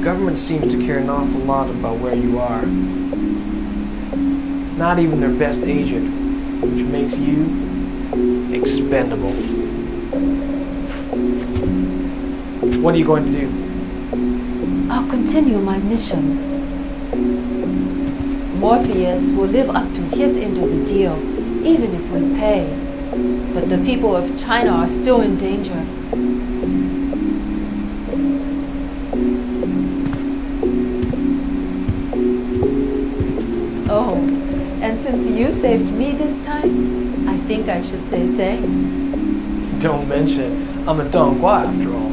government seems to care an awful lot about where you are. Not even their best agent, which makes you expendable. What are you going to do? I'll continue my mission. Morpheus will live up to his end of the deal, even if we pay. But the people of China are still in danger. Oh, and since you saved me this time, I think I should say thanks. Don't mention it. I'm a Donghua after all.